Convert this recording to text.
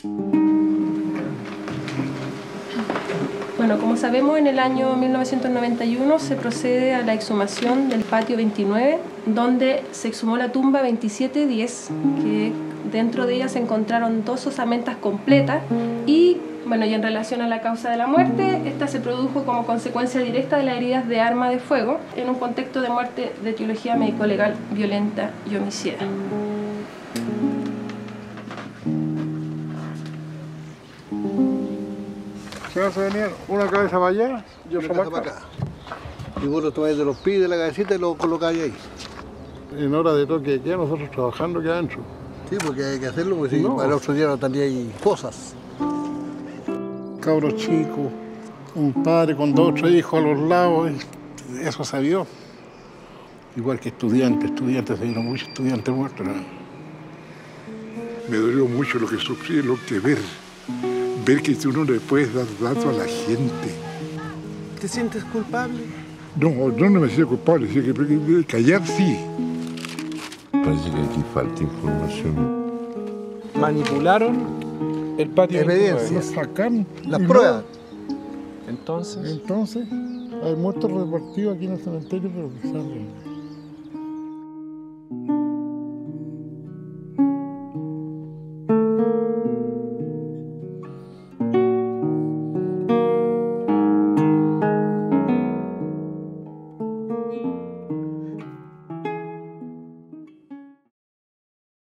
Bueno, como sabemos, en el año 1991 se procede a la exhumación del patio 29, donde se exhumó la tumba 2710, que dentro de ella se encontraron 2 osamentas completas y, bueno, y en relación a la causa de la muerte, esta se produjo como consecuencia directa de las heridas de arma de fuego en un contexto de muerte de etiología médico-legal violenta y homicida. ¿Se va a venir una cabeza para allá y otra para acá? Y vos lo tomáis de los pies de la cabecita y lo colocáis ahí. En hora de toque de queda, nosotros trabajando aquí adentro. Sí, porque hay que hacerlo, porque si para el otro día no tendríais cosas. Cabros chicos, un padre con 2 o 3 hijos a los lados, eso se vio. Igual que estudiantes, se vieron muchos estudiantes muertos, ¿no? Me dolió mucho lo que sufrí, lo que ver que tú no le puedes dar datos a la gente. ¿Te sientes culpable? No, yo no me siento culpable, sí que callar sí. Parece que aquí falta información. Manipularon el patio. Evidencia. Nos sacaron Las pruebas. Entonces, Entonces, hay muertos repartidos aquí en el cementerio, pero quizás